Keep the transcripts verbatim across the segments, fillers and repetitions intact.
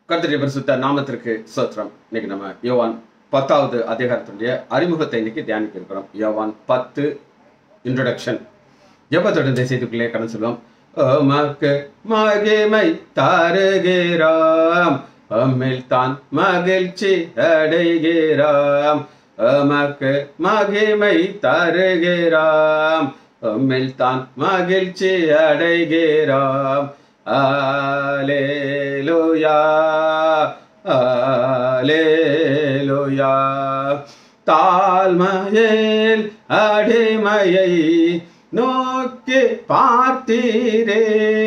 கர்த்தருடைய பரிசுத்த நாமத்திற்கு ஸ்தோத்திரம். இன்னைக்கு நம்ம யோவான் பத்தாவது அதிகாரத்துடைய அறிமுகத்தை இன்னைக்கு தியானிக்க இருக்கிறோம். யோவான் பத்து இன்ட்ரோடக்ஷன். ஜெபத்தோட செய்திக்குள்ளே கடந்து செல்வோம். உமக்கு மகிமை தருகிறோம், உம்மில் தான் மகிழ்ச்சி அடைகிறோம். உமக்கு மகிமை தருகிறோம், உம்மில் தான் மகிழ்ச்சி அடைகிறோம். அல்லேலூயா அல்லேலூயா. தாழ்மையில் அடிமையை நோக்கி பார்த்தீரே,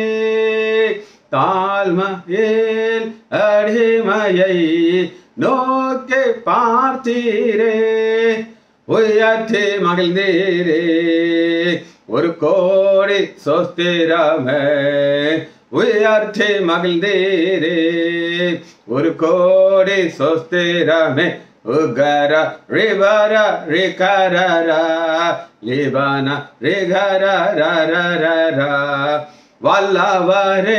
தாழ்மையில் அடிமையை நோக்கி பார்த்தீரே, உயர்த்தி மகிழ்ந்தீரே, ஒரு கோடி சொஸ்திரமே, உயர்த்தி மகிழ்ந்தீரே, ஒரு கோடி சொஸ்திரமே. உகர ரிவர ரிகரர லிபன ரிகரர வல்லவரே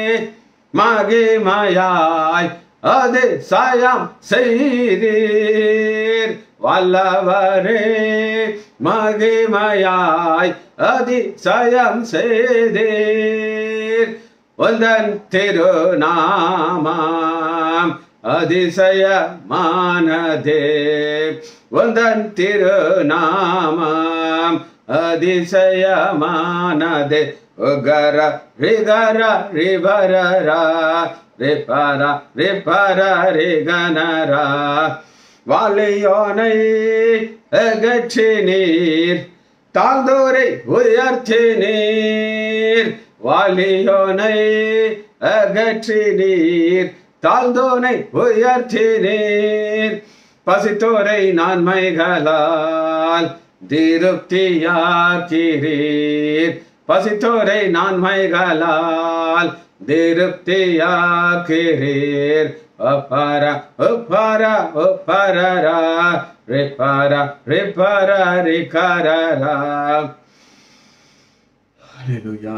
மகிமையாய் அதிசயம் செய்தீர், வல்லவரே மகிமையாய் அதிசயம் செய்தீர். உந்தன் திருநாமம் அதிசயமானதே, உந்தன் திருநாமம் அதிசயமானதே. உகர ரிகர ரிவரரா ரிபர ரிபர ரிகனரா. வாலியோனை அகற்றினீர், தாழ்ந்தோரை உயர்த்தினீர், வாலியோனை அகற்றினீர், தாழ்ந்தோனை உயர்த்தினீர். பசித்தோரை நான்மைகளால் திருப்தியாக்கிறீர், பசித்தோரை நான்மைகளால் திருப்தியாக்கிறீர். ஒப்பர ஒப்பர ஒப்பரரா ரிப்பர ரிப்பர ரிகரரா. அல்லேலூயா.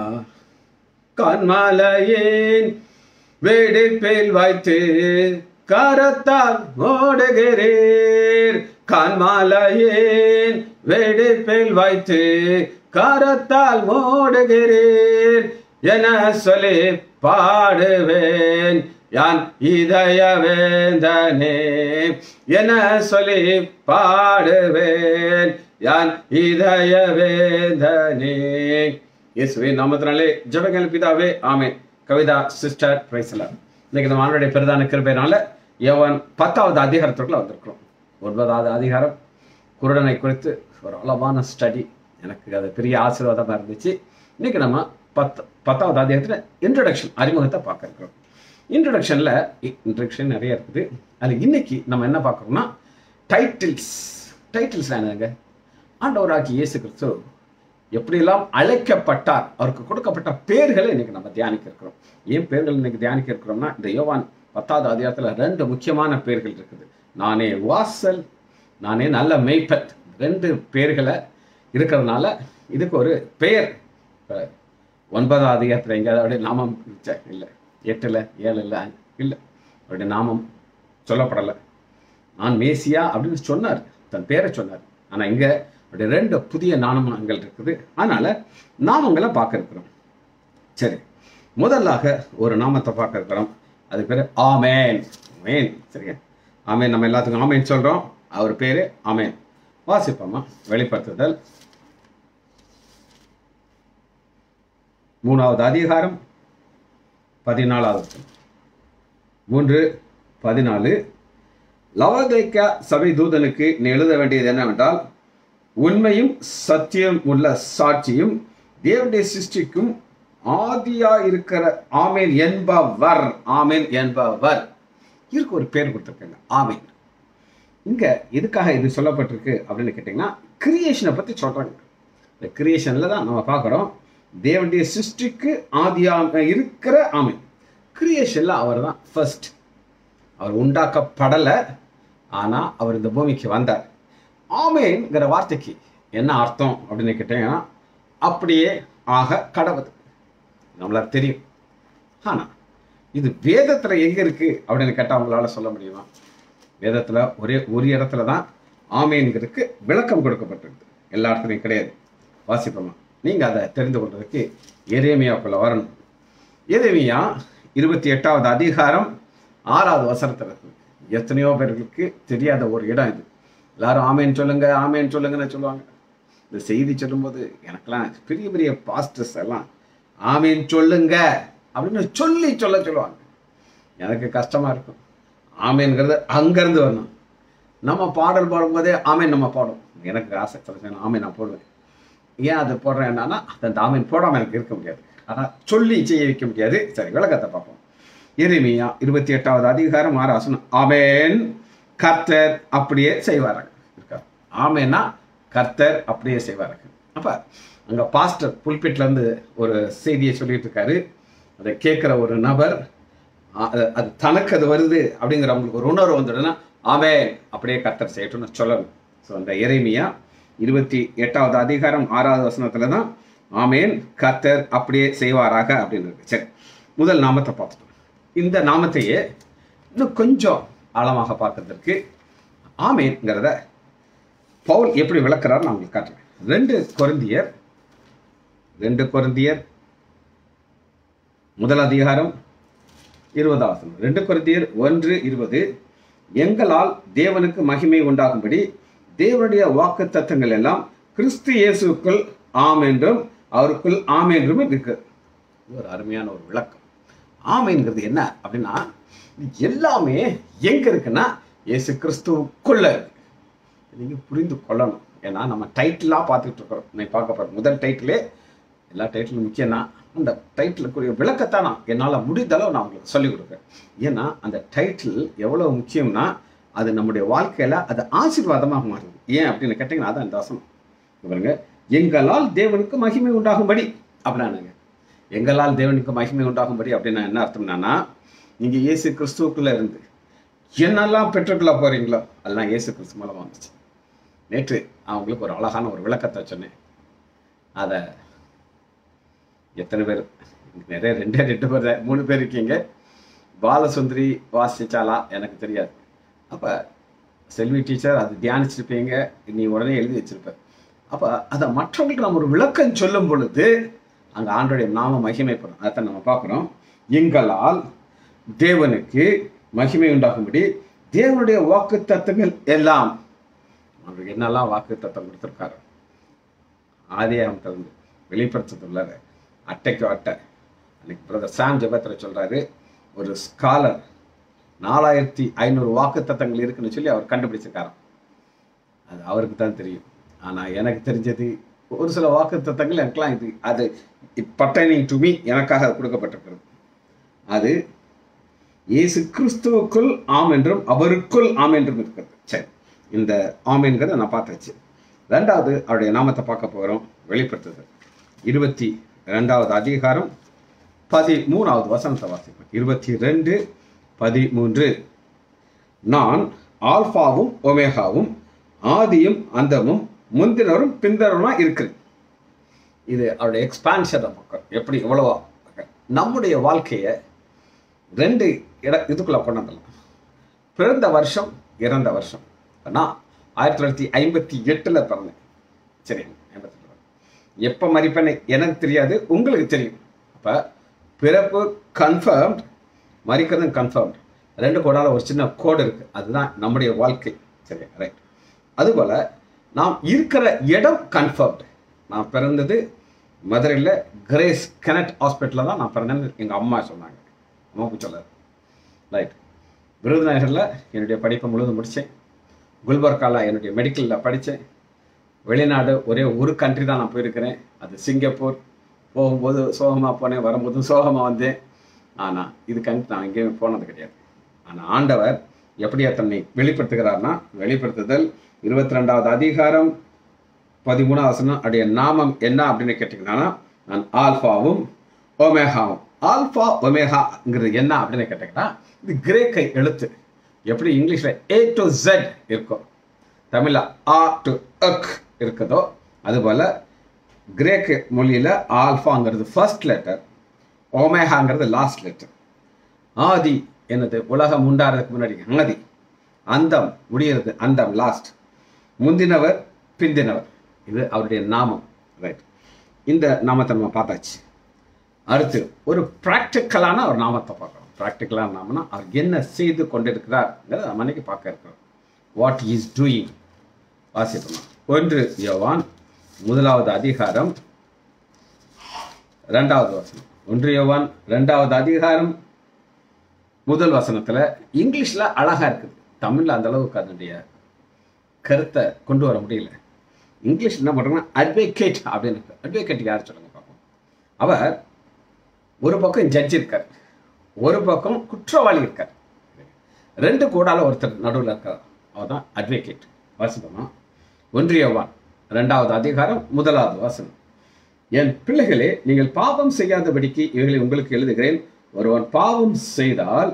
கன்மலையின் வெடிப்பில் வைத்து கரத்தால் ஓடுகிறீர், கன்மலையின் வெடிப்பில் வைத்து கரத்தால் ஓடுகிறீர். என சொல்லி பாடுவேன் யான் இதய வேந்தனே, என சொல்லி பாடுவேன் யான் இதய வேந்தனே. இயேசுவின் நாமத்தினாலே ஜெபங்கள் பிதாவே, ஆமென். கவிதா சிஸ்டர் பிரைஸ்லாம். இன்னைக்கு நம்ம ஆண்டவருடைய பிரதான கிருபையினால யோவான் பத்தாவது அதிகாரத்துக்குள்ள வந்திருக்கிறோம். ஒன்பதாவது அதிகாரம் குருடனை குறித்து ஒரு அளவான ஸ்டடி, எனக்கு அது பெரிய ஆசீர்வாதமாக இருந்துச்சு. இன்னைக்கு நம்ம பத் பத்தாவது அதிகாரத்தில் இன்ட்ரடக்ஷன் அறிமுகத்தை பார்க்க இருக்கிறோம். இன்ட்ரடக்ஷன்ல இன்ட்ரடக்ஷன் நிறைய இருக்குது. அதில் இன்னைக்கு நம்ம என்ன பார்க்குறோம்னா டைட்டில்ஸ். டைட்டில்ஸ் என்னங்க? ஆண்டவராகிய இயேசு கிறிஸ்து எப்படியெல்லாம் அழைக்கப்பட்டார், அவருக்கு கொடுக்கப்பட்ட பேர்களை இன்னைக்கு நம்ம தியானிக்க இருக்கிறோம். ஏன் பேர்கள் இன்னைக்கு தியானிக்க இருக்கிறோம்னா, இந்த யோவான் பத்தாவது அதிகாரத்தில் ரெண்டு முக்கியமான பேர்கள் இருக்குது. நானே வாசல், நானே நல்ல மெய்ப்பன், ரெண்டு பேர்களை இருக்கிறதுனால இதுக்கு ஒரு பெயர் ஒன்பதாவது அதிகாரத்தில் எங்கேயாவது அவருடைய நாமம் இல்லை, எட்டுல ஏழு இல்லை இல்லை அவருடைய நாமம் சொல்லப்படலை. நான் மேசியா அப்படின்னு சொன்னார், தன் பேரை சொன்னார். ஆனால் இங்கே அவருடைய ரெண்டு புதிய நாமங்கள் இருக்குது. அதனால நாமங்களை பார்க்க இருக்கிறோம். சரி, முதலாக ஒரு நாமத்தை பார்க்க இருக்கிறோம். அது பேர் ஆமேன். ஆமேன். சரியா? ஆமேன். நம்ம எல்லாத்துக்கும் ஆமேன் சொல்றோம். அவர் பேரு ஆமேன். வாசிப்போமா? வெளிப்படுத்துதல் மூணாவது அதிகாரம் பதினாலாவது மூன்று பதினாலு. லவோதிக்கேயா சபை தூதனுக்கு நீ எழுத வேண்டியது என்னவென்றால், உண்மையும் சத்தியம் உள்ள சாட்சியும் தேவனுடைய சிருஷ்டிக்கும் ஆதியா இருக்கிற ஆமேன் என்பவர். ஆமேன் என்பவர். இதுக்கு ஒரு பேர் கொடுத்துருக்காங்க, ஆமேன். இங்க எதுக்காக இது சொல்லப்பட்டிருக்கு அப்படின்னு கேட்டீங்கன்னா, கிரியேஷனை பத்தி சொல்றாங்க. இந்த கிரியேஷன்ல தான் நம்ம பார்க்குறோம், தேவனுடைய சிருஷ்டிக்கு ஆதியா இருக்கிற ஆமேன். கிரியேஷன்ல அவர் தான் ஃபர்ஸ்ட். அவர் உண்டாக்கப்படலை, ஆனா அவர் இந்த பூமிக்கு வந்தார். ஆமேன்ங்கிற வார்த்தைக்கு என்ன அர்த்தம் அப்படின்னு கேட்டீங்கன்னா, அப்படியே ஆக கடவுது. நம்மளுக்கு தெரியும். ஆனால் இது வேதத்துல எங்க இருக்கு அப்படின்னு கேட்டா அவங்களால சொல்ல முடியுமா? வேதத்துல ஒரே ஒரு இடத்துல தான் ஆமேன்கிறதுக்கு விளக்கம் கொடுக்கப்பட்டிருக்கு, எல்லா இடத்துலையும் கிடையாது. வாசிப்போமா, நீங்க அதை தெரிந்து கொள்றதுக்கு எரேமியாவுக்குள்ள வரணும். எரேமியா இருபத்தி எட்டாவது அதிகாரம் ஆறாவது வசனத்துல இருக்கு. எத்தனையோ பேர்களுக்கு தெரியாத ஒரு இடம் இது. எல்லாரும் ஆமேன் சொல்லுங்க ஆமேன் சொல்லுங்கன்னு சொல்லுவாங்க. இந்த செய்தி சொல்லும்போது எனக்கெல்லாம் பெரிய பெரிய பாஸ்டர்ஸ் எல்லாம் ஆமேன் சொல்லுங்க அப்படின்னு சொல்லி சொல்ல சொல்லுவாங்க. எனக்கு கஷ்டமா இருக்கும். ஆமேன்கிறது அங்கிருந்து வரணும். நம்ம பாடல் பாடும்போதே ஆமேன் நம்ம பாடும். எனக்கு ஆசை சில ஆமேன் நான் போடுவேன். ஏன் அது போடுறேன் என்னன்னா, அந்த ஆமேன் போடாமல் எனக்கு இருக்க முடியாது, ஆனால் சொல்லி செய்ய வைக்க முடியாது. சரி, விளக்கத்தை பார்ப்போம். எரேமியா இருபத்தி எட்டாவது அதிகாரம் ஆறு வசனம், ஆமேன் கர்த்தர் அப்படியே செய்வார்கள். ஆமேன்னா கர்த்தர் அப்படியே செய்வார்கள். அப்ப அங்க பாஸ்டர் புல்பிட்ல இருந்து ஒரு செய்தியை சொல்லிட்டு இருக்காரு. அதை கேட்கிற ஒரு நபர் அது தனக்கு அது வருது அப்படிங்கிற அவங்களுக்கு ஒரு உணர்வு வந்துடுன்னா ஆமேன் அப்படியே கர்த்தர் செய்யட்டும்னு சொல்லணும். ஸோ அந்த எரேமியா இருபத்தி எட்டாவது அதிகாரம் ஆறாவது வசனத்துல தான் ஆமேன் கர்த்தர் அப்படியே செய்வாராக அப்படின்னு இருக்கு. சரி, முதல் நாமத்தை பார்த்துட்டோம். இந்த நாமத்தையே இன்னும் கொஞ்சம் ஆழமாக பார்க்கறதுக்கு ஆமேன்ங்கிறத பவுல் எப்படி விளக்குறாரு நான் உங்களுக்கு காட்டுறேன். ரெண்டு கொரிந்தியர் ரெண்டு கொரிந்தியர் முதல் அதிகாரம் இருபதாவது வசனம். ரெண்டு கொரிந்தியர் ஒன்று இருபது, எங்களால் தேவனுக்கு மகிமை உண்டாகும்படி தேவனுடைய வாக்கு தத்தங்கள் எல்லாம் கிறிஸ்து இயேசுக்குள் ஆம் என்றும் அவருக்குள் ஆம் என்றும் இருக்கு. ஒரு அருமையான ஒரு விளக்கம். ஆமைங்கிறது என்ன அப்படின்னா, எல்லாமே எங்க இருக்குன்னா இயேசு கிறிஸ்துவுக்குள்ள இருக்கு. நீங்க புரிந்து கொள்ளணும். ஏன்னா நம்ம டைட்டிலா பார்த்துட்டு இருக்கிறோம். நீ பார்க்க போற முதல் டைட்டிலே எல்லா டைட்டிலும் முக்கியம்னா அந்த டைட்டிலுக்குரிய விளக்கத்தான் நான் என்னால் முடிந்தளவு நான் உங்களுக்கு சொல்லிக் கொடுக்குறேன். ஏன்னா அந்த டைட்டில் எவ்வளவு முக்கியம்னா அது நம்முடைய வாழ்க்கையில அது ஆசீர்வாதமாக மாறுது. ஏன் அப்படின்னு கேட்டீங்கன்னா அதான் இந்த வசனம் பாருங்க, எங்களால் தேவனுக்கு மகிமை உண்டாகும்படி அப்படின்னாங்க. எங்களால் தேவனுக்கு மகிமை உண்டாகும்படி அப்படின்னா என்ன அர்த்தம்னா, நீங்க இயேசு கிறிஸ்துவுக்குள்ள இருந்து என்னெல்லாம் பெற்றுக்கொள்ள போறீங்களோ அதெல்லாம் இயேசு கிறிஸ்து மூலமா வந்துச்சு. நேற்று அவங்களுக்கு ஒரு அழகான ஒரு விளக்கத்தை சொன்னேன். அதை எத்தனை பேர், நிறைய ரெண்டே ரெண்டு பேர் மூணு பேர் இருக்கீங்க. பாலசுந்தரி வாசிச்சாலா எனக்கு தெரியாது. அப்போ செல்வி டீச்சர் அது தியானிச்சிருப்பீங்க, நீ உடனே எழுதி வச்சிருப்ப. அப்போ அதை மற்றவங்களுக்கு நம்ம ஒரு விளக்கம் சொல்லும் பொழுது அங்கே ஆண்டோடைய நாம மகிமைப்படும். அதைத்தான் நம்ம பார்க்குறோம். எங்களால் தேவனுக்கு மகிமை உண்டாகும்படி தேவனுடைய வாக்கு தத்தங்கள் எல்லாம், அவருக்கு என்னெல்லாம் வாக்கு தத்தம் கொடுத்துருக்காரு ஆதியாகமத்திலிருந்து வெளிப்படுத்துள்ள அட்டைக்கு அட்டை. அன்னைக்கு பிரதர் சாம் ஜெபத்தில் சொல்றாரு, ஒரு ஸ்காலர் நாலாயிரத்தி ஐநூறு வாக்கு தத்தங்கள் இருக்குன்னு சொல்லி அவர் கண்டுபிடிச்சிருக்காராம். அது அவருக்கு தான் தெரியும். ஆனால் எனக்கு தெரிஞ்சது ஒரு சில வாக்கு தத்தங்கள் எனக்குலாம் இது அது பர்டைனிங் டு மீ, எனக்காக கொடுக்கப்பட்டிருக்கிறது. அது இயேசு கிறிஸ்துவுக்குள் ஆம் என்றும் அவருக்குள் ஆம் என்றும் இருக்கிறது. சரி, இந்த ஆமேன்கிறத நான் பார்த்தாச்சு. ரெண்டாவது அவருடைய நாமத்தை பார்க்க போகிறோம். வெளிப்படுத்துதல் இருபத்தி ரெண்டாவது அதிகாரம் பதிமூணாவது வசனத்தை வாசிப்பேன். இருபத்தி ரெண்டு பதிமூன்று, நான் ஆல்பாவும் ஒமேகாவும் ஆதியும் அந்தமும் முந்தினரும் பிந்தரமா இருக்கிறேன். இது அவருடைய எக்ஸ்பான்ஷன் பக்கம். எப்படி எவ்வளவா நம்முடைய வாழ்க்கையை ரெண்டு இட இதுக்குள்ள கொண்டாந்தலாம். பிறந்த வருஷம் இறந்த வருஷம். நான் ஆயிரத்தி தொள்ளாயிரத்தி ஐம்பத்தி எட்டுல பிறந்தேன். சரி, ஐம்பத்தி எட்டு எப்போ மறிப்பேன்னு எனக்கு தெரியாது, உங்களுக்கு தெரியும். அப்போ பிறப்பு கன்ஃபர்ம்ட், மறிக்கிறதும் கன்ஃபர்ம்ட். ரெண்டு கோடால ஒரு சின்ன கோடு இருக்கு, அதுதான் நம்முடைய வாழ்க்கை. சரி, ரைட். அதுபோல் நாம் இருக்கிற இடம் கன்ஃபர்ம்டு. நான் பிறந்தது மதுரையில் கிரேஸ் கெனட் ஹாஸ்பிட்டலில் தான் நான் பிறந்தேன்னு எங்கள் அம்மா சொன்னாங்க. அம்மாவுக்கு சொல்லாது. ரைட். விருதுநகரில் என்னுடைய படிப்பை முழுவதும் முடித்தேன். குல்பர்காவில் என்னுடைய மெடிக்கலில் படித்தேன். வெளிநாடு ஒரே ஒரு கண்ட்ரி தான் நான் போயிருக்கிறேன், அது சிங்கப்பூர். போகும்போது சோகமாக போனேன், வரும்போதும் சோகமாக வந்தேன். ஆனால் இதுக்காக நான் எங்கேயும் போனது கிடையாது. ஆனால் ஆண்டவர் எப்படி தன்னை வெளிப்படுத்துகிறார்னா, வெளிப்படுத்துதல் இருபத்தி ரெண்டாவது அதிகாரம் பதிமூணாவது வசனம், அப்படியே நாமம் என்ன அப்படின்னு கேட்டிங்கன்னா, நான் ஆல்பாவும் ஒமேகாவும். ஆல்பா ஒமேகாங்கிறது என்ன அப்படின்னு கேட்டிங்கன்னா, இது கிரேக்க எழுத்து. எப்படி இங்கிலீஷில் ஏ டு ஜெட் இருக்கும், தமிழில் ஆ டு அக் இருக்குதோ, அதுபோல் கிரேக்க மொழியில் ஆல்ஃபாங்கிறது ஃபர்ஸ்ட் லெட்டர், ஒமேகாங்கிறது லாஸ்ட் லெட்டர். ஆதி என்னது உலகம் உண்டாறதுக்கு முன்னாடி ஆதி, அந்தம் முடிகிறது அந்தம் லாஸ்ட், முந்தினவர் பிந்தினவர், இது அவருடைய நாமம். ரைட், இந்த நாமத்தை நம்ம பார்த்தாச்சு. அடுத்து ஒரு ப்ராக்டிக்கலான ஒரு நாமத்தை பார்க்குறோம். ப்ராக்டிக்கலான நாமனா அவர் என்ன செய்து கொண்டிருக்கிறார்ங்கிறத நம்ம இன்னைக்கு பார்க்க இருக்கிறோம். வாட் இஸ் டூயிங் வாசிப்போம். ஒன்று யோவான் முதலாவது அதிகாரம் ரெண்டாவது வசனம். ஒன்று யோவான் ரெண்டாவது அதிகாரம் முதல் வசனத்துல இங்கிலீஷ்ல அழகா இருக்குது, தமிழ்ல அந்த அளவுக்கு அதனுடைய கருத்தை கொண்டு வர முடியல. இங்கிலீஷ் என்ன பண்றாங்கன்னா அட்வொகேட் அப்படின்னு இருக்கு. அட்வொகேட் யார் சொல்லுங்க பார்ப்போம். அவர் ஒரு பக்கம் ஜட்ஜ் இருக்கார், ஒரு பக்கம் குற்றவாளி இருக்கார், ரெண்டு கூடால ஒருத்தர் நடுவில் இருக்கார், அவர் தான் அட்வொகேட். வாசிப்போமா. ஒன்று யோவான் இரண்டாவது அதிகாரம் முதலாவது வசனம். என் பிள்ளைகளே, நீங்கள் பாவம் செய்யாதபடிக்கு இவைகளை உங்களுக்கு எழுதுகிறேன். ஒருவன் பாவம் செய்தால்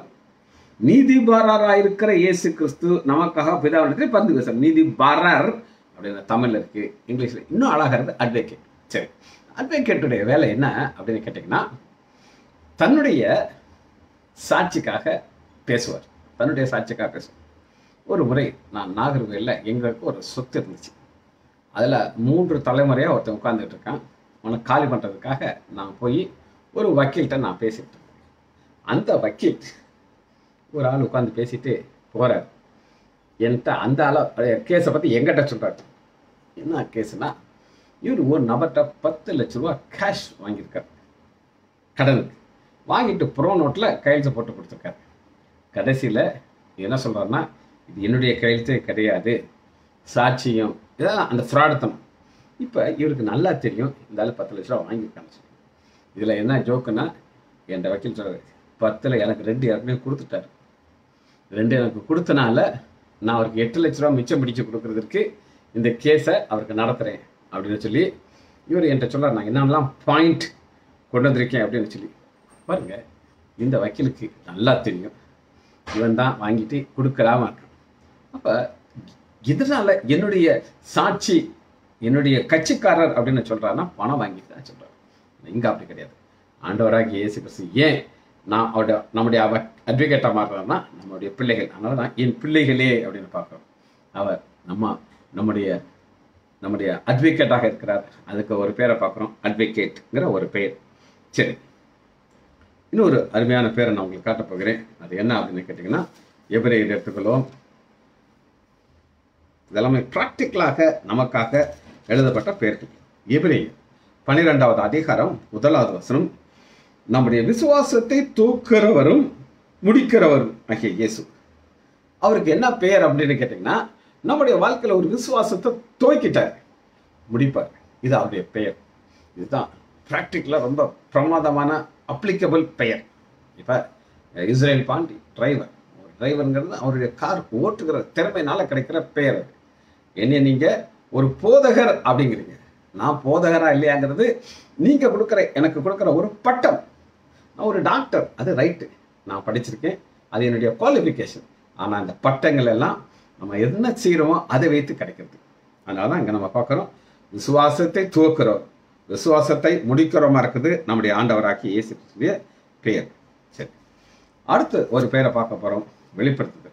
நீதிபாரராயிருக்கிற இயேசு கிறிஸ்து நமக்காக பிதாவிடத்தில் பரிந்து பேசுறார். நீதிபாரர் அப்படின்னு தமிழ்ல இருக்கு, இங்கிலீஷ்ல இன்னும் அழகா இருக்கு அட்வொகேட். சரி, அட்வொகேட்டுடைய வேலை என்ன அப்படின்னு கேட்டீங்கன்னா, தன்னுடைய சாட்சிக்காக பேசுவார். தன்னுடைய சாட்சிக்காக பேசுவார். ஒரு முறை நான் நாகர்கோயிலில் எங்களுக்கு ஒரு சொத்து இருந்துச்சு. அதில் மூன்று தலைமுறையாக ஒருத்தன் உட்காந்துட்டு இருக்கான். அவனை காலி பண்ணுறதுக்காக நான் போய் ஒரு வக்கீல்கிட்ட நான் பேசிட்டு இருக்கேன். அந்த வக்கீல் ஒரு ஆள் உட்காந்து பேசிட்டு போகிறார். என்கிட்ட அந்த ஆளை கேஸை பற்றி எங்கிட்ட சொல்கிறார். என்ன கேஸுனா, இவர் ஒரு நபர்கிட்ட பத்து லட்ச ரூபா கேஷ் வாங்கியிருக்கார் கடனுக்கு. வாங்கிட்டு ப்ரோ நோட்டில் கையெழுத்து போட்டு கொடுத்துருக்காரு. கடைசியில் என்ன சொல்கிறாருன்னா, இது என்னுடைய கையெழுத்தே கிடையாது, சாட்சியம் இதெல்லாம் அந்த ஃப்ராடுத்தனம். இப்போ இவருக்கு நல்லா தெரியும் இந்த ஆள் பத்து லட்ச ரூபா வாங்கியிருக்கான்னு சொல்லி. இதில் என்ன ஜோக்குன்னா, என் வக்கீல் சொல்கிறார், பத்தில் எனக்கு ரெண்டு ஏற்கனவே கொடுத்துட்டாரு, ரெண்டு எனக்கு கொடுத்தனால நான் அவருக்கு எட்டு லட்ச ரூபா மிச்சம் பிடிச்சு கொடுக்குறதுக்கு இந்த கேஸை அவருக்கு நடத்துகிறேன் அப்படின்னு சொல்லி இவர் என்கிட்ட சொல்கிறார். நான் என்னென்னலாம் பாயிண்ட் கொண்டு வந்திருக்கேன் அப்படின்னு சொல்லி. பாருங்க, இந்த வக்கீலுக்கு நல்லா தெரியும் இவன் தான் வாங்கிட்டு கொடுக்கலாம இருக்கான். அப்போ இதனால என்னுடைய சாட்சி என்னுடைய கட்சிக்காரர் அப்படின்னு சொல்றாருன்னா பணம் வாங்கிட்டு தான் சொல்றாரு. இங்க அப்படி கிடையாது. ஆண்டவராக இயேசு கிறிஸ்து ஏன் நான் அவருடைய நம்முடைய அவ அட்வொகேட்டாக மாறுறாருன்னா நம்மளுடைய பிள்ளைகள். அதனால தான் என் பிள்ளைகளே அப்படின்னு பார்க்குறோம். அவர் நம்ம நம்முடைய நம்முடைய அட்வொகேட்டாக இருக்கிறார். அதுக்கு ஒரு பேரை பார்க்குறோம், அட்வொகேட்ங்கிற ஒரு பெயர். சரி, இன்னொரு அருமையான பேரை நான் உங்களுக்கு காட்ட போகிறேன். அது என்ன அப்படின்னு கேட்டிங்கன்னா, எபிரேயர் எடுத்துக்கொள்வோம். இதெல்லாமே ப்ராக்டிக்கலாக நமக்காக எழுதப்பட்ட பெயர்கள். எபிரேயர் பன்னிரெண்டாவது அதிகாரம் முதலாவது வசனம். நம்முடைய விசுவாசத்தை தூக்கிறவரும் முடிக்கிறவரும் ஆகிய இயேசு. அவருக்கு என்ன பெயர் அப்படின்னு கேட்டிங்கன்னா, நம்முடைய வாழ்க்கையில் ஒரு விசுவாசத்தை துவக்கிட்டார், முடிப்பார். இது அவருடைய பெயர். இதுதான் ப்ராக்டிக்கலாக ரொம்ப பிரமாதமான அப்ளிகபிள் பெயர். இப்போ இஸ்ரேல் பாண்டி டிரைவர், டிரைவருங்கிறது அவருடைய கார் ஓட்டுகிற திறமையினால கிடைக்கிற பெயர். அது என்ன, நீங்கள் ஒரு போதகர் அப்படிங்கிறீங்க. நான் போதகரா இல்லையாங்கிறது நீங்கள் கொடுக்குற எனக்கு கொடுக்குற ஒரு பட்டம். நான் ஒரு டாக்டர், அது ரைட்டு, நான் படிச்சிருக்கேன், அது என்னுடைய குவாலிஃபிகேஷன். ஆனால் அந்த பட்டங்கள் எல்லாம் நம்ம என்ன செய்கிறோமோ அதை வைத்து கிடைக்கிறது. அதனால தான் இங்கே நம்ம பார்க்குறோம், விசுவாசத்தை துவக்கிறோம், விசுவாசத்தை முடிக்கிறோமா இருக்குது நம்முடைய ஆண்டவராகிய இயேசு கிறிஸ்துவின் பெயர். சரி, அடுத்து ஒரு பெயரை பார்க்க போகிறோம், வெளிப்படுத்துதல்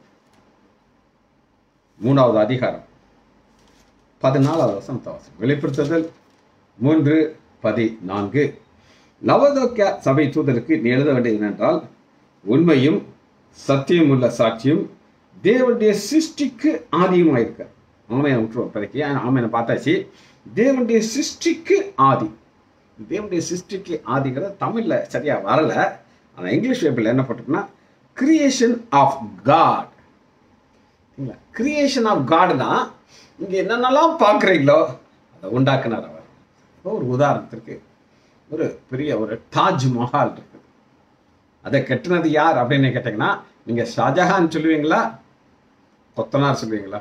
மூணாவது அதிகாரம் பதினாலாவது வசனம். வெளிப்படுத்துதல் மூன்று பதினான்கு. லவோதிக்கேயா சபை தூதருக்கு நீ எழுத வேண்டியது என்னென்றால், உண்மையும் சத்தியம் உள்ள சாட்சியும் தேவனுடைய சிருஷ்டிக்கு ஆதியுமா இருக்க. ஆமையை விட்டுருவோம் இப்போதைக்கு, ஆமையை பார்த்தாச்சு. தேவனுடைய சிருஷ்டிக்கு ஆதி, தேவனுடைய சிருஷ்டிக்கு ஆதிங்கிறது தமிழ்ல சரியா வரல. ஆனால் இங்கிலீஷ் வேப்பில் என்ன போட்டிருக்குன்னா, creation of God. Creation of God தான் இங்க என்னென்னலாம் பார்க்குறீங்களோ அதை உண்டாக்குனார் அவர். ஒரு உதாரணத்திற்கு ஒரு பெரிய ஒரு தாஜ் மஹால் இருக்குது. அதை கட்டினது யார் அப்படின்னு கேட்டீங்கன்னா, நீங்க ஷாஜஹான் சொல்லுவீங்களா, கொத்தனார் சொல்லுவீங்களா?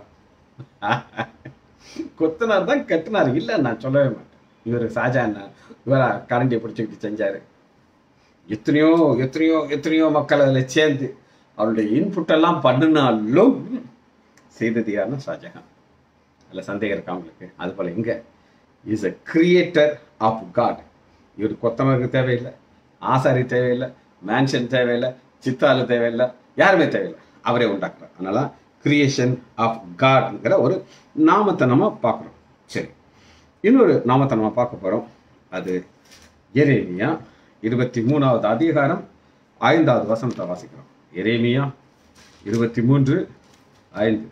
கொத்தனார் தான் கட்டினார், இல்லை நான் சொல்லவே மாட்டேன். இவர் ஷாஜஹான் இவரா கரண்டியை பிடிச்சிக்கிட்டு செஞ்சாரு. எத்தனையோ எத்தனையோ எத்தனையோ மக்கள் அதில் சேர்ந்து அவருடைய இன்புட்டெல்லாம் பண்ணினாலும் செய்தது யாருன்னா ஷாஜஹான். அதில் சந்தேகம் இருக்கா அவங்களுக்கு? அது போல இங்க is a creator of God. இவர் கொத்தனருக்கு தேவையில்லை, ஆசாரி தேவையில்லை, மேன்ஷன் தேவையில்லை, சித்தாலு தேவையில்லை, யாருமே தேவையில்லை, அவரே உண்டாக்குறார். அதனால கிரியேஷன் ஆஃப் காட்ங்கிற ஒரு நாமத்தை நம்ம பார்க்குறோம். சரி, இன்னொரு நாமத்தை நம்ம பார்க்க போகிறோம். அது எரேமியா இருபத்தி மூணாவது அதிகாரம் ஐந்தாவது வசனத்தை வாசிக்கிறோம். எரேமியா இருபத்தி மூன்று ஐந்து.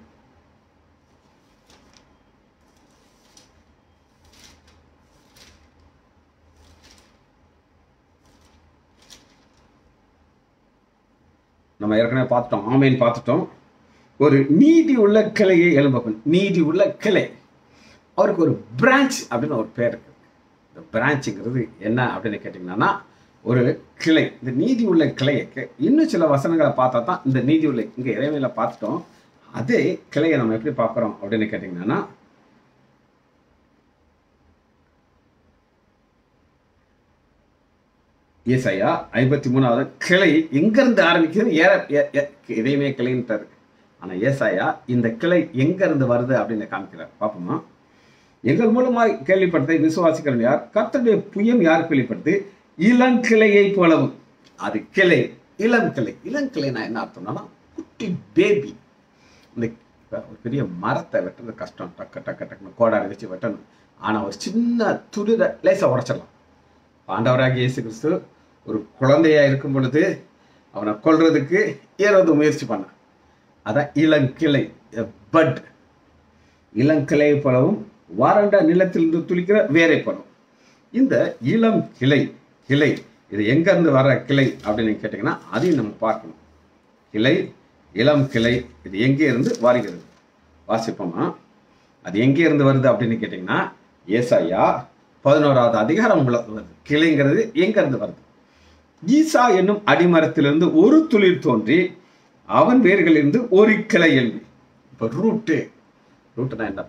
நம்ம ஏற்கனவே பார்த்துட்டோம், ஆமேன் பார்த்துட்டோம். ஒரு நீதி உள்ள கிளையை எழும்பவன், நீதி உள்ள கிளை, அவருக்கு ஒரு பிரான்ச் அப்படின்னு ஒரு பேர் இருக்கு. இந்த பிரான்ச்சுங்கிறது என்ன அப்படின்னு கேட்டிங்கன்னா, ஒரு கிளை. இந்த நீதி உள்ள கிளைக்கு இன்னும் சில வசனங்களை பார்த்தா தான் இந்த நீதி உள்ள, இங்கே இறைமையில பார்த்துட்டோம், அதே கிளையை நம்ம எப்படி பார்க்குறோம் அப்படின்னு கேட்டிங்கன்னா, ஏசாயா ஐம்பத்தி மூணாவது கிளை எங்கிருந்து ஆரம்பிக்கிறது, எதையுமே கிளைன்ட்டாரு. ஆனால் ஏசாயா இந்த கிளை எங்கிருந்து வருது அப்படின்னு காமிக்கிறார். பார்ப்போமா? எங்கள் மூலமாக கேள்விப்படுத்த விசுவாசிக்கிறோம் யார்? கர்த்தருடைய புயம் யார் கேள்விப்படுத்து? இளங்கிளையை போலவும். அது கிளை, இளம் கிளை. இளங்கிளைனா என்ன அர்த்தம்னா குட்டி பேபி. இந்த ஒரு பெரிய மரத்தை வெட்டுறது கஷ்டம், டக்கு டக்கு டக்குன்னு கோடாரி வச்சு வெட்டணும். ஆனால் ஒரு சின்ன துளிரை லேசாக உடைச்சிடலாம். ஆண்டவராகிய இயேசு கிறிஸ்து ஒரு குழந்தையா இருக்கும் பொழுது அவனை கொல்றதுக்கு ஏறது முயற்சி பண்ண, அதான் இளங்கிளை, பட். இளங்கிளையை போலவும் வறண்ட நிலத்திலிருந்து துளிக்கிற வேரை போலவும். இந்த இளம் கிளை, கிளை இது எங்க இருந்து வர கிளை அப்படின்னு கேட்டீங்கன்னா அதையும் நம்ம பார்க்கணும். கிளை, இளம் கிளை, இது எங்கே இருந்து வருகிறது வாசிப்போமா? அது எங்கே இருந்து வருது அப்படின்னு கேட்டீங்கன்னா, ஏசாயா பதினோராவது அதிகாரம் வருது. கிளைங்கிறது எங்க இருந்து வருது? ஈசா என்னும் அடிமரத்திலிருந்து ஒரு துளிர் தோன்றி அவன் வேர்களிலிருந்து ஒரு கிளை எழுதி. இப்போ ரூட்டு, ரூட்டுனா என்ன?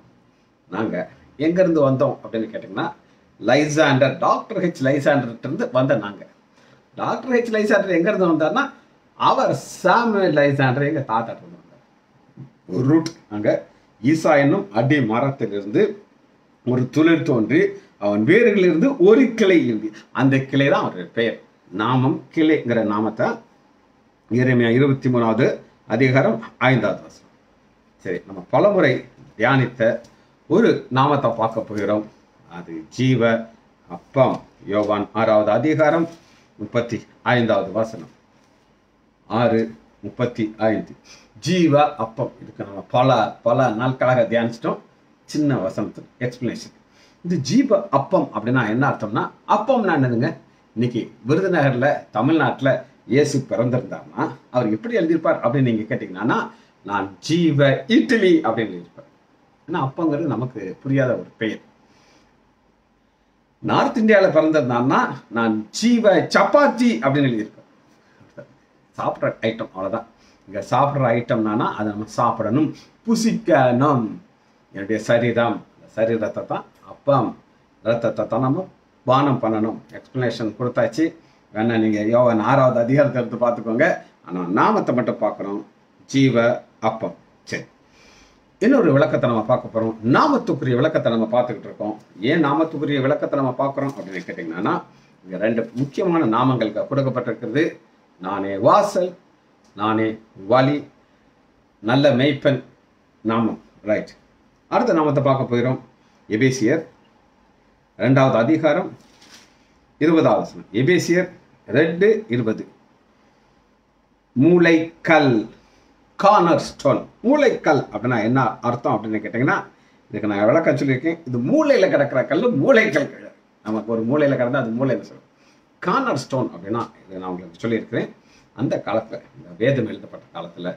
நாங்க எங்க இருந்து வந்தோம் அப்படின்னு கேட்டீங்கன்னா, லைசாண்டர், டாக்டர் ஹெச் லைசாண்டர் இருந்து வந்த நாங்க. டாக்டர் ஹெச் லைசாண்டர் எங்க இருந்து வந்தார்னா, அவர் சாமுவேல் லைசாண்டர் எங்க தாத்தா இருந்து வந்தார். ஒரு ரூட். அங்க ஈசா என்னும் அடி மரத்திலிருந்து ஒரு துளிர் தோன்றி அவன் வேர்களிலிருந்து ஒரு கிளை எழுதி. அந்த கிளை தான் அவருடைய பெயர், நாமம். கிளைங்கிற நாமத்தை எரேமியா இருபத்தி மூணாவது அதிகாரம் ஐந்தாவது வசனம். சரி, நம்ம பலமுறை தியானித்த ஒரு நாமத்தை பார்க்க போகிறோம். அது ஜீவ அப்பம். யோவான் ஆறாவது அதிகாரம் முப்பத்தி ஐந்தாவது வசனம். ஆறு முப்பத்தி ஐந்து. ஜீவ அப்பம். இதுக்கு நம்ம பல பல நாட்களாக தியானிச்சிட்டோம். சின்ன வசனத்துக்கு எக்ஸ்பிளனேஷன். இந்த ஜீவ அப்பம் அப்படின்னா என்ன அர்த்தம்னா, அப்பம்னா என்னதுங்க? இன்னைக்கு விருதுநகர்ல தமிழ்நாட்டில் இயேசு பிறந்திருந்தாருன்னா அவர் எப்படி எழுதியிருப்பார் அப்படின்னு நீங்க கேட்டீங்கன்னா, நான் ஜீவ இட்லி அப்படின்னு எழுதியிருப்பார். ஏன்னா அப்பங்கிறது நமக்கு புரியாத ஒரு பெயர். நார்த் இந்தியாவில் பிறந்திருந்தாருன்னா நான் ஜீவ சப்பாத்தி அப்படின்னு எழுதியிருப்பேன். சாப்பிட்ற ஐட்டம், அவ்வளோதான். இங்க சாப்பிட்ற ஐட்டம்னா அதை நம்ம சாப்பிடணும், புசிக்கணும். என்னுடைய சரீரம், சரீரத்தை தான் அப்பம், ரத்தத்தை தான் நம்ம பானம் பண்ணணும். எக்ஸ்பிளனேஷன் கொடுத்தாச்சு. வேணா நீங்க யோவான் ஆறாவது அதிகாரத்தை எடுத்து பார்த்துக்கோங்க. ஆனால் நாமத்தை மட்டும் பார்க்குறோம், ஜீவ அப்பம். சரி, இன்னொரு விளக்கத்தை நம்ம பார்க்க போறோம். நாமத்துக்குரிய விளக்கத்தை நம்ம பார்த்துக்கிட்டு இருக்கோம். ஏன் நாமத்துக்குரிய விளக்கத்தை நம்ம பார்க்குறோம் அப்படின்னு கேட்டிங்கன்னா, இங்க ரெண்டு முக்கியமான நாமங்களுக்கு கொடுக்கப்பட்டிருக்கிறது. நானே வாசல், நானே வழி, நல்ல மெய்ப்பன் நாமம். ரைட், அடுத்த நாமத்தை பார்க்க போகிறோம். எபேசியர் இரண்டாவது அதிகாரம் இருபதாவது வசனம். எபேசியர் ரெண்டு இருபது. மூளைக்கல், கார்னர் ஸ்டோன். மூளைக்கல் அப்படின்னா என்ன அர்த்தம் அப்படின்னு கேட்டீங்கன்னா, இதுக்கு நான் விளக்கம் சொல்லியிருக்கேன். இது மூளையில கிடக்கிற கல், மூளைக்கல். நமக்கு ஒரு மூளையில கிடந்தா அது மூளைன்னு சொல்லுவோம். கார்னர் ஸ்டோன் அப்படின்னா இது நான் உங்களுக்கு சொல்லியிருக்கிறேன். அந்த காலத்துல, இந்த வேதம் எழுதப்பட்ட காலத்துல,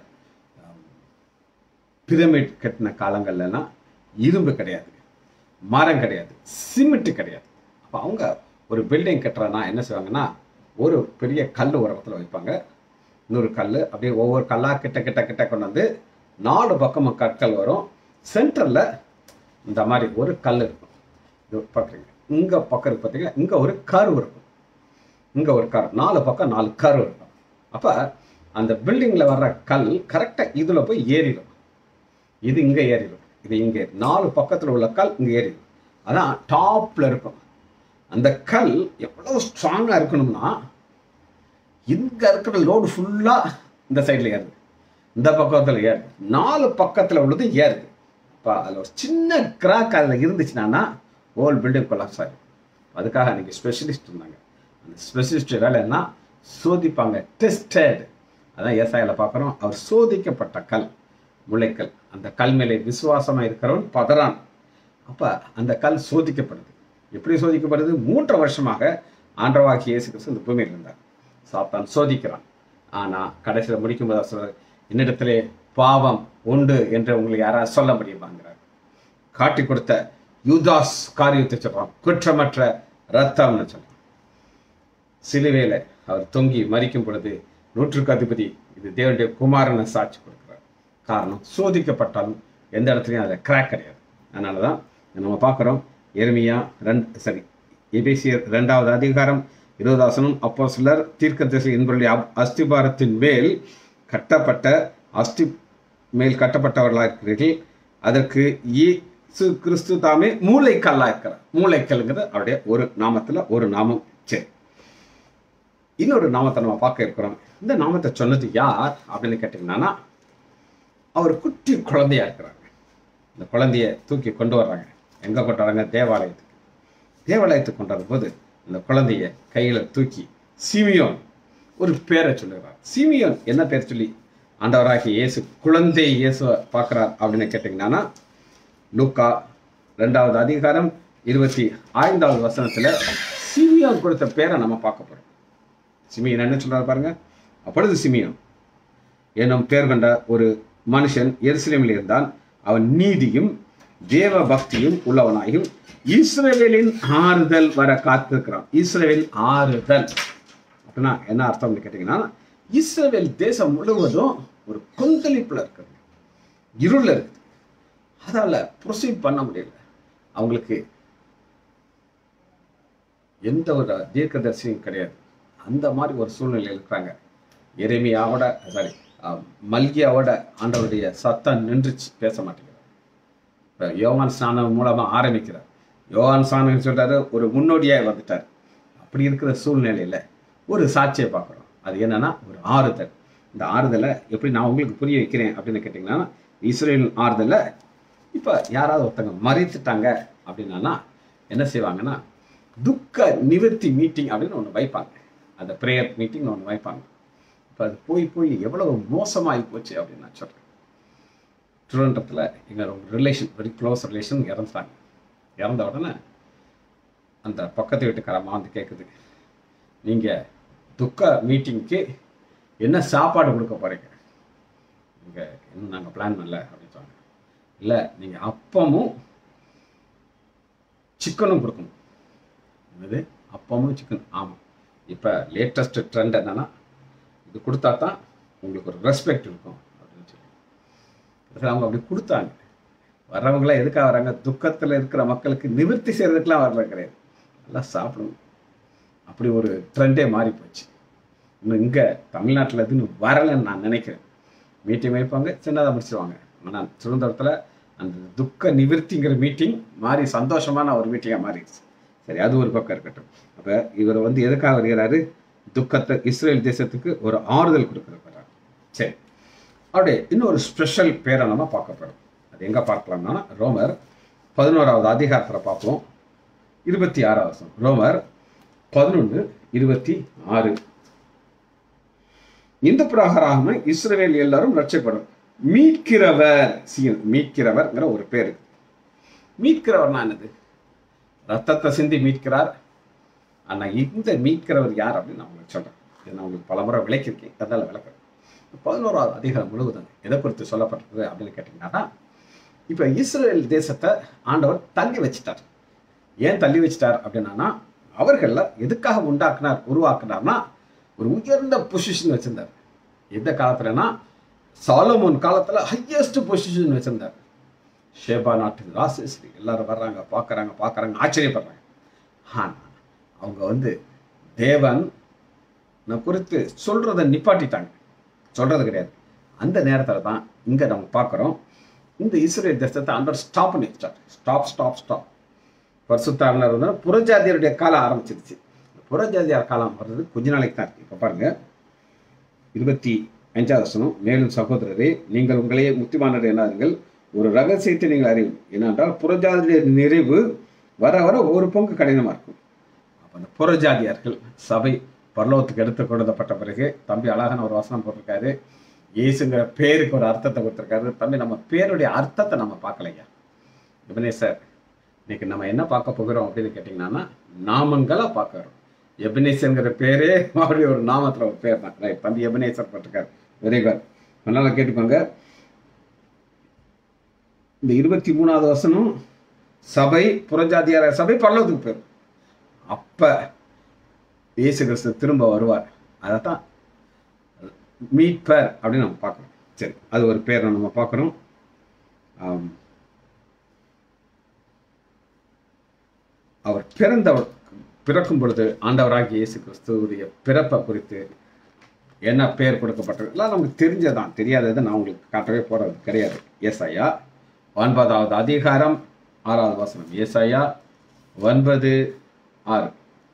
பிரமிட் கட்டின காலங்கள்லாம் இரும்பு கிடையாது, மரம் கிடையாது, சிமெண்ட் கிடையாது. அப்போ அவங்க ஒரு பில்டிங் கட்டுறதுனா என்ன செய்வாங்கன்னா, ஒரு பெரிய கல் ஒரு இடத்துல வைப்பாங்க, இன்னொரு கல் அப்படியே ஒவ்வொரு கல்லாக கிட்ட கிட்ட கிட்ட கொண்டு வந்து நாலு பக்கமும் கற்கள் வரும். சென்டரில் இந்த மாதிரி ஒரு கல் இருக்கும். இது பார்க்குறீங்க, இங்கே பக்கம் இருக்கு பார்த்தீங்கன்னா, இங்கே ஒரு கரு இருக்கும், இங்கே ஒரு கரு, நாலு பக்கம் நாலு கரு இருக்கும். அப்போ அந்த பில்டிங்கில் வர்ற கல் கரெக்டாக இதில் போய் ஏறிடும். இது இங்கே ஏறிடும், இது இங்கே, நாலு பக்கத்தில் உள்ள கல் இங்கே ஏறிடும். அதான் டாப்பில் இருக்கும். அந்த கல் எவ்வளோ ஸ்ட்ராங்காக இருக்கணும்னா, இங்க இருக்கிற லோடு ஃபுல்லா இந்த சைட்ல ஏறுது, இந்த பக்கத்துல ஏறுது, நாலு பக்கத்துல உள்ளது ஏறுது. இப்போ அதில் ஒரு சின்ன கிராக் அதில் இருந்துச்சுன்னா ஹோல் பில்டிங் கொலாப்ஸ் ஆகும். அதுக்காக அன்றைக்கி ஸ்பெஷலிஸ்ட் இருந்தாங்க. அந்த ஸ்பெஷலிஸ்ட் வேலை என்ன, சோதிப்பாங்க, டெஸ்டட். அதான் ஏசாயால பார்க்குறோம், அவர் சோதிக்கப்பட்ட கல், முளைக்கல். அந்த கல் மேலே விசுவாசமாக இருக்கிறவன் பதறான். அப்போ அந்த கல் சோதிக்கப்படுது. எப்படி சோதிக்கப்படுது? மூன்று வருஷமாக ஆண்டவராகிய இயேசு கிறிஸ்து இந்த பூமியில் இருந்தார். சாத்தான் சோதிக்கிறான். ஆனால் கடைசியில் முடிக்கும் போது சொல்றார், என்னிடத்திலே பாவம் உண்டு என்று உங்களுக்கு யாராவது சொல்ல முடியுமாங்கிறார். காட்டி கொடுத்த யூதாஸ் காரியத்தை சொல்றான், குற்றமற்ற ரத்தம்னு சொல்றான். சிலுவையில அவர் தொங்கி மரிக்கும் பொழுது நூற்றுக்கு அதிபதி இது தேவனுடைய குமாரனை சாட்சி கொடுக்கிறார். காரணம், சோதிக்கப்பட்டாலும் எந்த இடத்துலையும் அதில் கிராக் கிடையாது. அதனாலதான் நம்ம பார்க்குறோம், எரேமியா ரெண்டு சரி எபேசியர் இரண்டாவது அதிகாரம் இருபதாசனம், அப்போ சிலர் தீர்க்க திசை என்பவருடைய அஸ்திபாரத்தின் மேல் கட்டப்பட்ட அஸ்தி மேல் கட்டப்பட்டவர்களாக இருக்கிறீர்கள், அதற்கு இயேசு கிறிஸ்து தாமே மூளைக்கல்லா இருக்கிறார். மூளைக்கல்ங்கிறது அவருடைய ஒரு நாமத்துல ஒரு நாமம். சரி, இன்னொரு நாமத்தை நம்ம பார்க்க இருக்கிறோம். இந்த நாமத்தை சொன்னது யார் அப்படின்னு கேட்டீங்கன்னா, அவர் குட்டி குழந்தையா இருக்கிறாங்க. இந்த குழந்தைய தூக்கி கொண்டு வர்றாங்க. எங்க கொண்டு வராங்க? தேவாலயத்துக்கு. தேவாலயத்துக்கு கொண்டு வரும்போது இந்த குழந்தைய கையில தூக்கி சிமியோன் ஒரு பேரை சொல்லுகிறார். சிமியோன் என்ன பேர் சொல்லி ஆண்டவராகிய இயேசு குழந்தை இயேசுவை பார்க்கிறார் அப்படின்னு கேட்டீங்கன்னா, லூக்கா ரெண்டாவது அதிகாரம் இருபத்தி ஐந்தாவது வசனத்துல சிமியோன் கொடுத்த பேரை நம்ம பார்க்க போறோம். சிமியோன் என்ன சொல்றாரு பாருங்க. அப்பொழுது சிமியோன் என்னும் பேர் கொண்ட ஒரு மனுஷன் எருசலேமில் இருந்தான். அவன் நீதியும் தேவ பக்தியும் உள்ளவனாயும் இஸ்ரவேலின் ஆறுதல் வர காத்திருக்கிறான். இஸ்ரவேல் ஆறுதல் அப்படின்னா என்ன அர்த்தம்னு கேட்டீங்கன்னா, இஸ்ரவேல் தேசம் முழுவதும் ஒரு கொந்தளிப்புல இருக்குது, இருள் இருக்குது. அதால ப்ரொசீட் பண்ண முடியல. அவங்களுக்கு எந்த ஒரு தீர்க்கதரிசியும் கிடையாது. அந்த மாதிரி ஒரு சூழ்நிலையில் இருக்கிறாங்க. எரேமியாவோட சாரி மல்கியாவோட ஆண்டவருடைய சத்தம் நின்றுச்சு, பேச மாட்டேங்கிறார். இப்போ யோவான் ஸ்நானம் மூலமா ஆரம்பிக்கிறார். யோவான் ஸ்நானம் சொல்றாரு, ஒரு முன்னோடியாய் வந்துட்டார். அப்படி இருக்கிற சூழ்நிலையில ஒரு சாட்சியை பார்க்குறோம். அது என்னன்னா ஒரு ஆறுதல். இந்த ஆறுதலை எப்படி நான் உங்களுக்கு புரிய வைக்கிறேன் அப்படின்னு கேட்டிங்கன்னா, இஸ்ரேல் ஆறுதலை இப்போ யாராவது ஒருத்தங்க மறித்துட்டாங்க அப்படின்னா என்ன செய்வாங்கன்னா, துக்க நிவர்த்தி மீட்டிங் அப்படின்னு ஒன்று வைப்பாங்க. அந்த ப்ரேயர் மீட்டிங் ஒன்று வைப்பாங்க. இப்போ அது போய் போய் எவ்வளவு மோசமாகி போச்சு அப்படின்னு நான் சொல்கிறேன். திருவனந்தபுரத்தில் எங்கள் ஒரு ரிலேஷன், வெரி க்ளோஸ் ரிலேஷன் இறந்துட்டாங்க. இறந்த உடனே அந்த பக்கத்து வீட்டுக்காரம்மா வந்து கேட்குது, நீங்கள் துக்க மீட்டிங்க்கு என்ன சாப்பாடு கொடுக்க போகிறீங்க? இங்கே இன்னும் நாங்கள் பிளான் பண்ணல அப்படின்னு சொன்னாங்க. இல்லை, நீங்கள் அப்பமும் சிக்கனும் கொடுக்கணும். என்னது அப்பமும் சிக்கன்? ஆமாம். இப்போ லேட்டஸ்ட் ட்ரெண்ட் என்னன்னா, இது கொடுத்தா தான் உங்களுக்கு ஒரு ரெஸ்பெக்ட் இருக்கும் அப்படின்னு சொல்லி அவங்க அப்படி கொடுத்தாங்க. வர்றவங்களாம் எதுக்காக வராங்க? துக்கத்தில் இருக்கிற மக்களுக்கு நிவர்த்தி செய்யறதுக்கெலாம் வரல கிடையாது, நல்லா சாப்பிடணும். அப்படி ஒரு ட்ரெண்டே மாறி போச்சு. இன்னும் இங்கே தமிழ்நாட்டில் எதுன்னு வரலைன்னு நான் நினைக்கிறேன். மீட்டிங் வைப்பாங்க, சின்னதாக முடிச்சிருவாங்க. ஆனால் சுதந்திரத்தில் அந்த துக்க நிவர்த்திங்கிற மீட்டிங் மாறி சந்தோஷமான ஒரு மீட்டிங்காக மாறிடுச்சு. சரி, அது ஒரு பக்கம் இருக்கட்டும். அப்போ இவர் வந்து எதுக்காக வருகிறாரு? துக்கத்தை இஸ்ரேல் தேசத்துக்கு ஒரு ஆறுதல் கொடுக்குறாரு. சரி, அப்படியே இன்னொரு ஸ்பெஷல் பேரை நம்ம பார்க்க போகிறோம். அது எங்கே பார்க்கலாம்னா, ரோமர் பதினோராவது அதிகாரத்தில் பார்ப்போம். இருபத்தி ஆறாவது வருஷம் ரோமர் பதினொன்று இருபத்தி ஆறு. இந்த பிரகாரமாக இஸ்ரவேல் எல்லாரும் ரட்சைப்படும். மீட்கிறவர், மீட்கிறவர்ங்கிற ஒரு பேர். மீட்கிறவர்னா என்னது? ரத்தத்தை சிந்தி மீட்கிறார். ஆனா இந்த மீட்கிறவர் யார் அப்படின்னு நான் உங்களுக்கு சொல்றேன். இதை நான் உங்களுக்கு பல முறை விளக்கியிருக்கேன், அதனால விளக்குறேன். பதினோராவது அதிகாரம் முழுவதும் எதை குறித்து சொல்லப்பட்டிருக்குது அப்படின்னு கேட்டீங்கன்னா, இப்ப இஸ்ரேல் தேசத்தை ஆண்டவர் தள்ளி வச்சிட்டார். ஏன் தள்ளி வச்சிட்டார் அப்படின்னா, அவர்கள எதுக்காக உண்டாக்குனார் உருவாக்குனார்னா, ஒரு உயர்ந்த பொசிஷன் வச்சிருந்தார். எந்த காலத்துலன்னா, சாலமோன் காலத்துல ஹையஸ்ட் பொசிஷன் வச்சிருந்தார். ஷேபா நாட்டு ராசேஸ்வரி எல்லாரும் வர்றாங்க, பார்க்கறாங்க பார்க்கறாங்க ஆச்சரியப்படுறாங்க. ஆனா அவங்க வந்து தேவன் குறித்து சொல்றதை நிப்பாட்டிட்டாங்க, சொல்றது கிடையாது. அந்த நேரத்தில் தான் இங்க நம்ம பார்க்குறோம், இந்த இஸ்ரேல் தேசத்தை ஆண்டவர் ஸ்டாப் பண்ணி வச்சிட்டார். Stop stop stop. பரிசுத்தாவினர் வந்து புறஜாதியருடைய காலம் ஆரம்பிச்சிருச்சு. புறஜாதியார் காலம் வர்றது கொஞ்ச நாளைக்கு தான் இருக்கு. இப்போ பாருங்க, இருபத்தி அஞ்சாவது வசனம், மேலும் சகோதரரே, நீங்கள் உங்களையே முத்திமானர் என்னார்கள், ஒரு ரகசியத்தை நீங்கள் அறிவும், என்னென்றால் புறஜாதிய நிறைவு வர வர ஒரு பங்கு கடினமாக இருக்கும். அப்போ அந்த புறஜாதியார்கள் சபை பரலோகத்துக்கு எடுத்து கொடுக்கப்பட்ட பிறகு, தம்பி அழகான ஒரு வசனம் போட்டிருக்காரு, இயேசுங்கிற பேருக்கு ஒரு அர்த்தத்தை கொடுத்துருக்காரு. தம்பி நம்ம பேருடைய அர்த்தத்தை நம்ம பார்க்கலையா? எபனேசர் இன்னைக்கு நம்ம என்ன பார்க்க போகிறோம் அப்படின்னு கேட்டிங்கன்னா, நாமங்களை பார்க்குறோம். எபனேசர்ங்கிற பேரே அவருடைய ஒரு நாமத்தில் ஒரு பேர் தான். ரைட், தம்பி எபனேசர் போட்டிருக்காரு. Very good. அதனால கேட்டுக்கோங்க. இந்த இருபத்தி மூணாவது வசனம், சபை புறஜாதியார சபை பரலோகத்துக்கு போயிடும். அப்ப இயேசு கிறிஸ்து திரும்ப வருவார். அதைத்தான் மீட்பர் அப்படின்னு நம்ம பார்க்குறோம். சரி, அது ஒரு பேரை நம்ம பார்க்குறோம். அவர் பிறந்தவர் பிறக்கும் பொழுது ஆண்டவராகிய இயேசு கிறிஸ்துவுடைய பிறப்பை குறித்து என்ன பெயர் கொடுக்கப்பட்டது எல்லாம் நமக்கு தெரிஞ்சதான். தெரியாதது நான் உங்களுக்கு காட்டவே போறது கிடையாது. ஏசாயா ஒன்பதாவது அதிகாரம் ஆறாவது வசனம். ஏசாயா ஒன்பது ஆறு.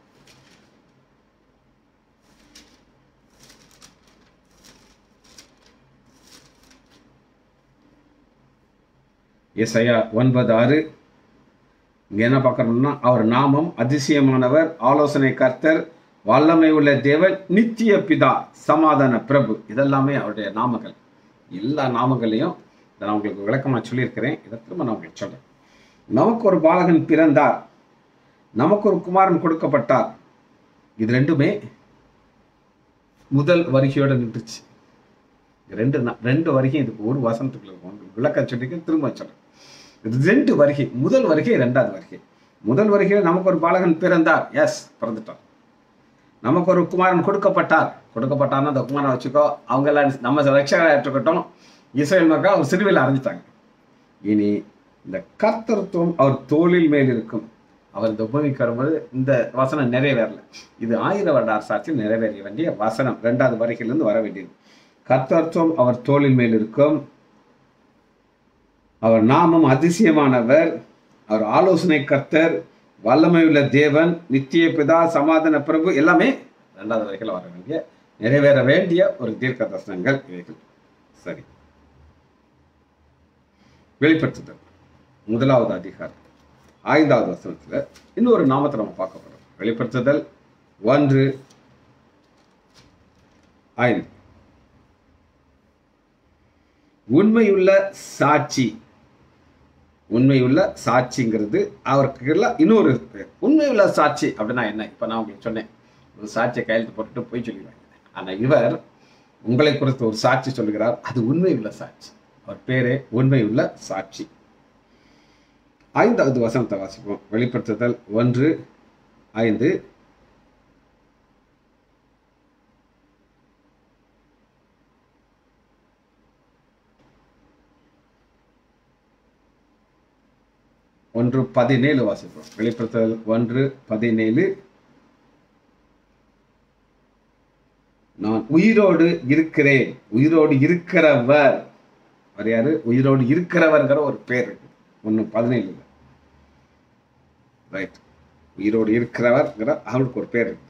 ஏசாயா ஒன்பது ஆறு. இங்க என்ன பார்க்கணும்னா, அவர் நாமம் அதிசயமானவர், ஆலோசனை கர்த்தர், வல்லமை உள்ள தேவன், நித்திய பிதா, சமாதான பிரபு. இதெல்லாமே அவருடைய நாமங்கள். எல்லா நாமங்களையும் நான் உங்களுக்கு விளக்கமாக சொல்லியிருக்கிறேன். இதை திரும்ப நான் உங்களுக்கு சொல்றேன். நமக்கு ஒரு பாலகன் பிறந்தார், நமக்கு ஒரு குமாரன் கொடுக்கப்பட்டார். இது ரெண்டுமே முதல் வருகையோட நின்றுச்சு. ரெண்டு ரெண்டு வருகை இதுக்கு ஒரு வசனத்துக்குள்ள இருக்கும். விளக்கம் சொல்லிக்க திரும்ப சொல்றேன். ரெண்டு வருகை, முதல் வருகை, ரெண்டாவது வருகை. முதல் வருகையில் நமக்கு ஒரு பாலகன் பிறந்தார். எஸ், பிறந்துட்டார். நமக்கு ஒரு குமாரன் கொடுக்கப்பட்டார். கொடுக்கப்பட்டார்னா அந்த குமாரன் வச்சுக்கோ, அவங்க எல்லாம் நம்ம ரட்சகராக ஏற்றுக்கட்டும். இஸ்ரவேல் மக்கள் அவங்க சிறுவையில் அரைஞ்சிட்டாங்க. இனி இந்த கர்த்தத்துவம் அவர் தோளில் மேல் இருக்கும். அவர் இந்த பூமிக்கு வரும்போது இந்த வசனம் நிறைவேறல. இது ஆயிரம் வருட அரசாட்சியில் நிறைவேற வேண்டிய வசனம். ரெண்டாவது வருகையிலிருந்து வர வேண்டியது. கர்த்தத்துவம் அவர் தோளில் மேல் இருக்கும். அவர் நாமம் அதிசயமானவர், அவர் ஆலோசனை கர்த்தர், வல்லமை உள்ள தேவன், நித்திய பிதா, சமாதான பிரபு. எல்லாமே ரெண்டாவது வரைக்கும் வர வேண்டிய நிறைவேற வேண்டிய ஒரு தீர்க்க தரிசனங்கள் இவைகள். சரி, வெளிப்படுத்துதல் முதலாவது அதிகாரம் ஐந்தாவது வசனத்துல இன்னொரு நாமத்தை நம்ம பார்க்க போறோம். வெளிப்படுத்துதல் ஒன்று ஐந்து. உண்மையுள்ள சாட்சி. உண்மையுள்ள சாட்சிங்கிறது அவருக்கு இன்னொரு பேர். உண்மையுள்ள சாட்சி அப்படின்னா என்ன? இப்ப நான் உங்களுக்கு சொன்னேன், ஒரு சாட்சியை கையெழுத்து போட்டுட்டு போய் சொல்லிடுவாங்க. ஆனா இவர் உங்களை குறித்து ஒரு சாட்சி சொல்லுகிறார். அது உண்மையுள்ள சாட்சி. அவர் பேரே உண்மையுள்ள சாட்சி. ஐந்தாவது வசனத்தை வாசிப்போம். வெளிப்படுத்துதல் ஒன்று ஐந்து. ஒன்று பதினேழு வாசிப்போம். வெளிப்படுத்துதல் ஒன்று பதினேழு. நான் உயிரோடு இருக்கிறேன். உயிரோடு இருக்கிறவர் அவர் யாரு? உயிரோடு இருக்கிறவர்கிற ஒரு பேர் இருக்கு. ஒன்று பதினேழு. ரைட், உயிரோடு இருக்கிறவர்கிற அவருக்கு ஒரு பேர் இருக்கு.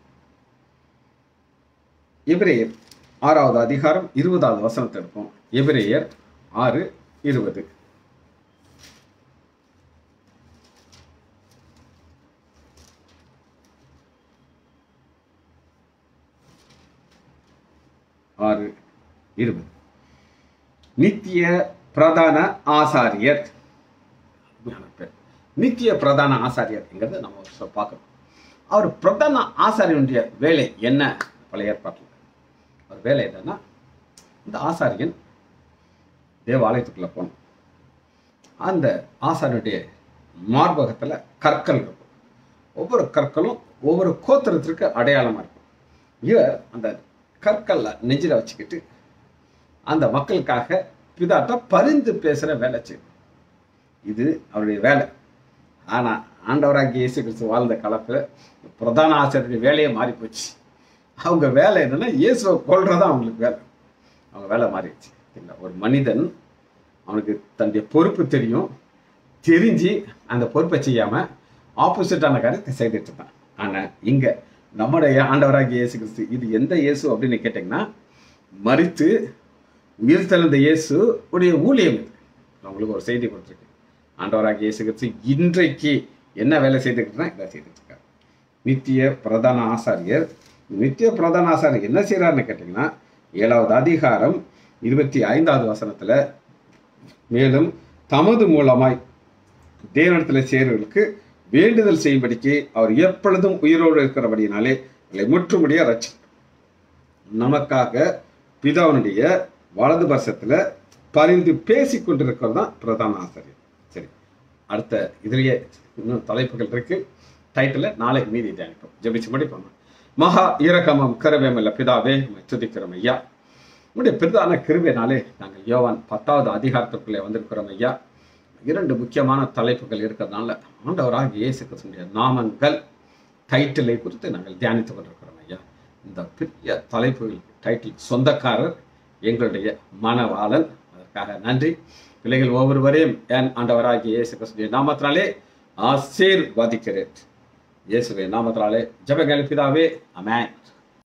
எபிரேயர் ஆறாவது அதிகாரம் இருபதாவது வசனத்தை எடுப்போம். எபிரேயர் ஆறு இருபது. ஆறு இருபது. நித்திய பிரதான ஆசாரியர். நித்திய பிரதான ஆசாரியர்ங்கிறது நம்ம பார்க்கணும். அவர் பிரதான ஆசாரியனுடைய வேலை என்ன? பழைய ஏற்பாட்டில் அவர் வேலை என்னன்னா, இந்த ஆசாரியன் தேவாலயத்துக்குள்ள போனோம். அந்த ஆசாரியனுடைய மார்பகத்தில் கற்கள் இருக்கும். ஒவ்வொரு கற்களும் ஒவ்வொரு கோத்திரத்திற்கு அடையாளமா இருக்கும். இவர் அந்த கற்கல்ல நெஞ்சில வச்சுக்கிட்டு அந்த மக்களுக்காக பிதாட்ட பரிந்து பேசுற வேலை செய்யும். இது அவருடைய வேலை. ஆனா ஆண்டவராகிய இயேசு கிறிஸ்து வாழ்ந்த காலத்துல பிரதான ஆசிரியருடைய வேலையை மாறி போச்சு. அவங்க வேலை என்னன்னா இயேசுவை கொல்றதான் அவங்களுக்கு வேலை. அவங்க வேலை மாறிடுச்சு. ஒரு மனிதன் அவனுக்கு தன்னுடைய பொறுப்பு தெரியும், தெரிஞ்சு அந்த பொறுப்பை செய்யாம ஆப்போசிட்டான காரியத்தை செய்துட்டு இருக்கான். ஆனா இங்க நம்முடைய ஆண்டவராகிய இயேசு கிறிஸ்து, இது எந்த இயேசு அப்படின்னு கேட்டீங்கன்னா, மரித்து உயிர் தெழுந்த இயேசு உடைய ஊழியம் இது. நான் உங்களுக்கு ஒரு செய்தி கொடுத்துருக்கேன். ஆண்டவராக இயேசு கிறிஸ்து இன்றைக்கு என்ன வேலை செய்துக்கிட்டுனா இதை செய்துட்டு இருக்காரு. நித்திய பிரதான ஆசாரியர். நித்திய பிரதான ஆசாரியர் என்ன செய்யறாருன்னு கேட்டீங்கன்னா, ஏழாவது அதிகாரம் இருபத்தி ஐந்தாவது வசனத்துல, மேலும் தமது மூலமாய் தேவனிடத்தில் சேர்வர்களுக்கு வேண்டுதல் செய்யும்படிக்கு அவர் எப்பொழுதும் உயிரோடு இருக்கிறபடினாலே அவர்களை முற்றுமுடிய ரட்சி நமக்காக பிதாவினுடைய வலது பட்சத்துல பரிந்து பேசி கொண்டிருக்கிறது தான் பிரதான ஆசிரியர். சரி, அடுத்த இதுலயே இன்னும் தலைப்புகள் இருக்கு. டைட்டில் நாளைக்கு மீதி தியானிப்போம். ஜெபிச்சு முடிப்போம். மகா இரக்கமும் கிருபையுமுள்ள பிதாவே, துதிக்கிறோம் ஐயா. உங்களுடைய பிரதான கிருபையினாலே நாங்கள் யோவான் பத்தாவது அதிகாரத்திற்குள்ளே வந்திருக்கிறோம் ஐயா. இரண்டு முக்கியமான தலைப்புகள் இருக்கிறதுனால ஆண்டவராகிய இயேசு கிறிஸ்துவினுடைய நாமங்கள் டைட்டிலை குறித்து நாங்கள் தியானித்துக் கொண்டிருக்கிறோம் ஐயா. இந்த பெரிய தலைப்புகள் டைட்டில் சொந்தக்காரர் எங்களுடைய மனவாளன். அதற்காக நன்றி. பிள்ளைகள் ஒவ்வொருவரையும் என் ஆண்டவராகிய இயேசு கிறிஸ்துவின் நாமத்தினாலே ஆசீர்வதிக்கிறேன். இயேசுவின் நாமத்தினாலே ஜெபங்கள் பிதாவே, ஆமென்.